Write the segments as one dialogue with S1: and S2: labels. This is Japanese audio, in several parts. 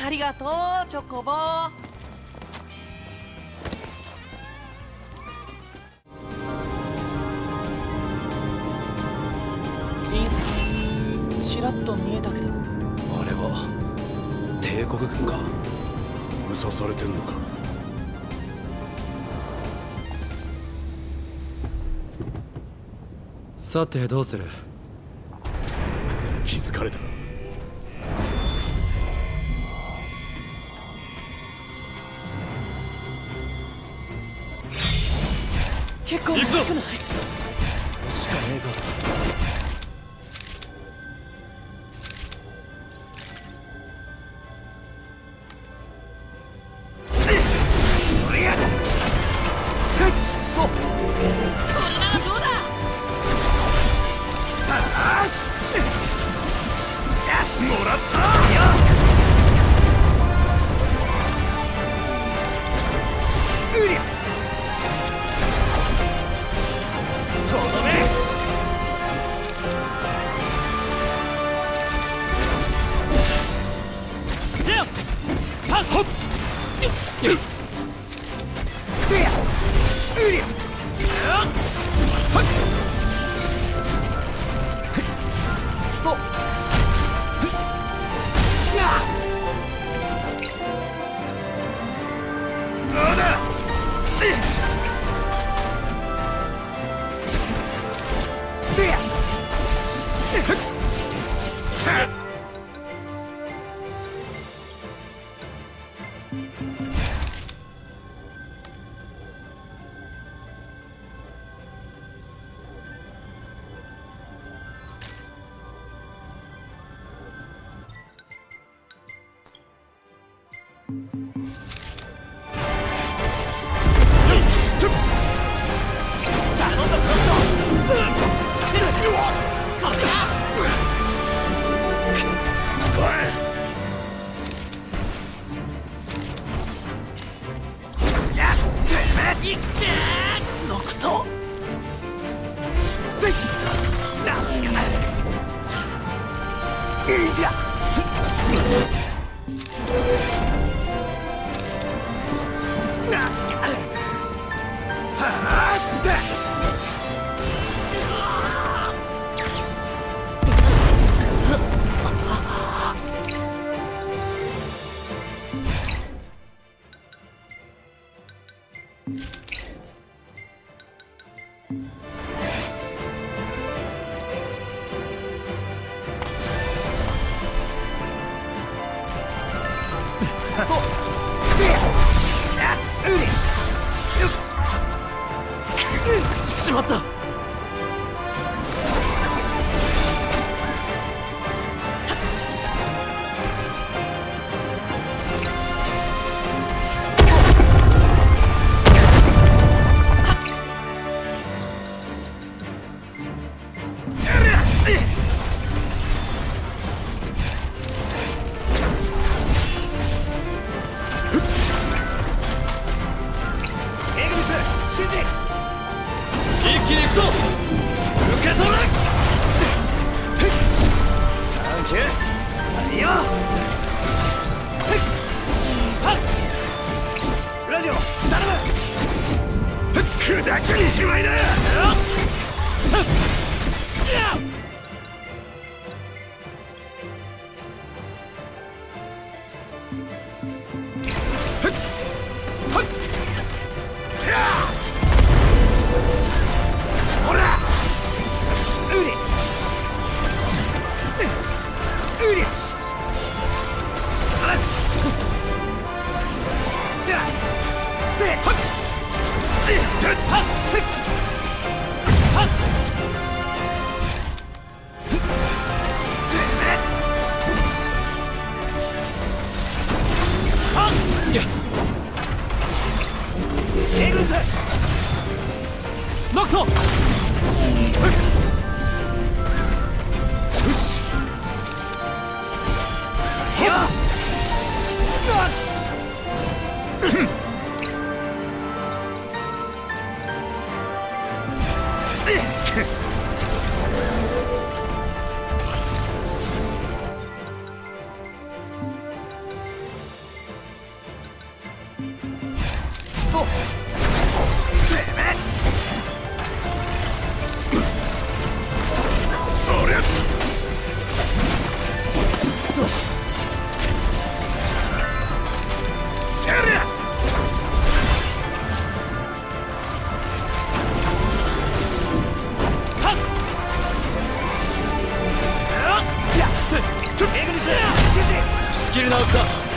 S1: ありがとうチョコボ。隕石ちらっと見えたけど、あ
S2: れは帝国軍か。
S3: 封鎖されてんのか。
S2: さてどうする。
S3: 気づかれた。
S1: 結構大きくない？
S2: しかねえか。 しまった。ノクト。よし。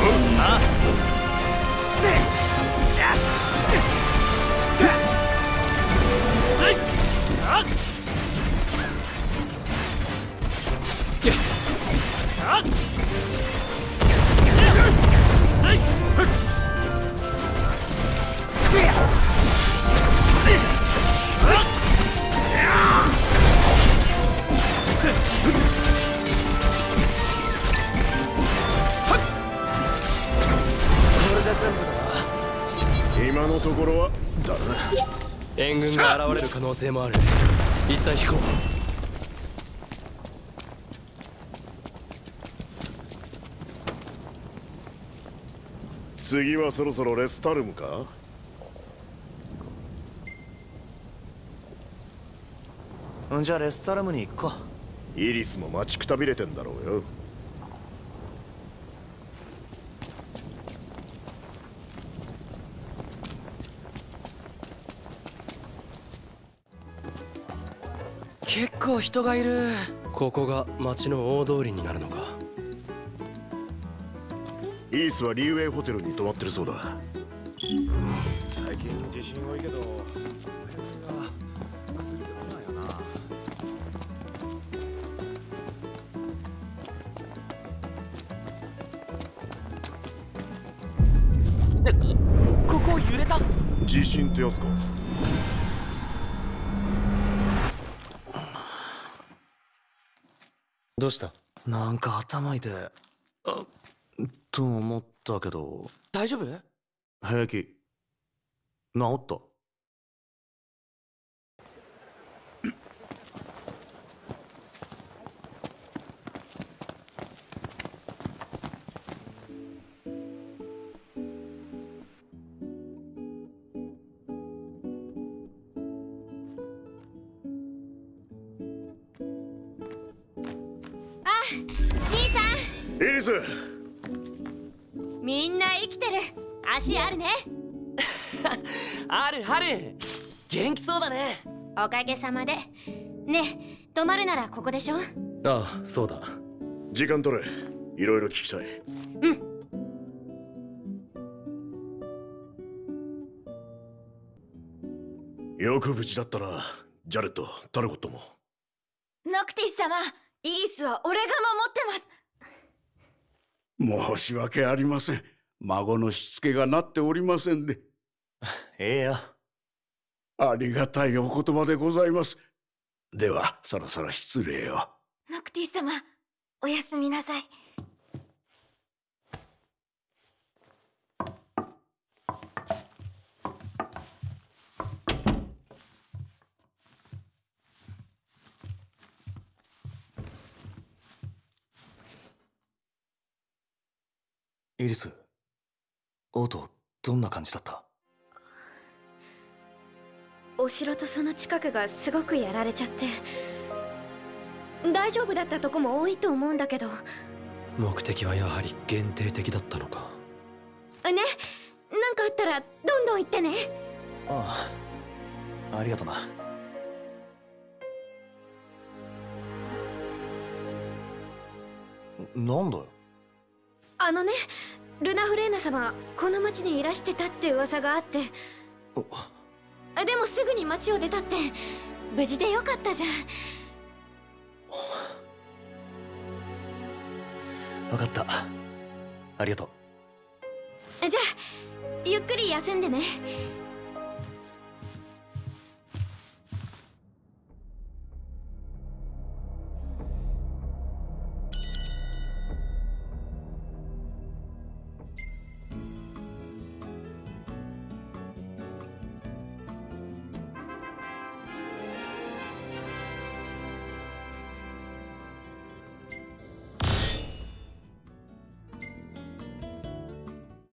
S3: 今のところはだな。
S2: 援軍が現れる可能性もある。一旦引こう。
S3: 次はそろそろレスタルムか。
S1: じゃあレスタルムに行くか。
S3: イリスも待ちくたびれてんだろうよ。
S2: 結構人がいる。ここが町の大通りになるのか。
S3: イリスはリーウェイホテルに泊まってるそうだ。最近地震多いけど
S1: ここ揺れた。
S3: 地震ってやつか。
S2: どうした？
S1: なんか頭痛い。と思ったけど。大丈夫？
S3: 平気。治った。
S4: 兄さん。
S3: イリス。
S4: みんな生きてる。足あるね。
S1: あるある。元気そうだね。
S4: おかげさまで。ねえ、泊まるならここでしょ。
S2: ああ、そうだ。
S3: 時間取れ。いろいろ聞きたい。
S4: うん。
S3: よく無事だったな。ジャレット、タルゴットも。
S4: ノクティス様、イリスは俺が守って
S5: 申し訳ありません。孫のしつけがなっておりませんで。
S1: ええよ。
S5: ありがたいお言葉でございます。ではそろそろ失礼を。
S4: ます。ノクティス様、おやすみなさい。
S1: イリス、オートどんな感じだった？
S4: お城とその近くがすごくやられちゃって、大丈夫だったとこも多いと思うんだけど。
S2: 目的はやはり限定的だったのか。
S4: ね、なんかあったらどんどん言ってね。
S1: ああ、ありがとな。なんだよ。
S4: ね、ルナフレーナ様、この町にいらしてたって噂があって。でもすぐに町を出たって。無事でよかったじゃん。
S1: 分かった。ありがとう。
S4: じゃあゆっくり休んでね。